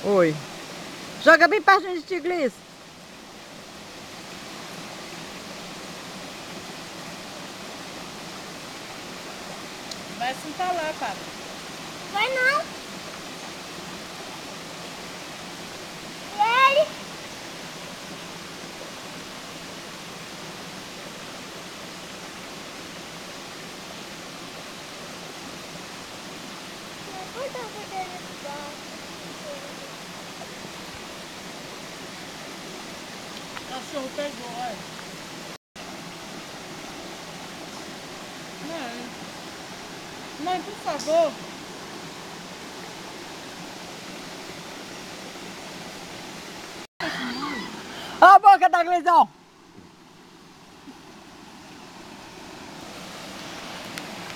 Oi. Joga bem pertinho de Tiglis. Vai sentar lá, cara. Vai não. E ele? O cachorro pegou, olha. Mãe, por favor. Ó a boca da Gleison.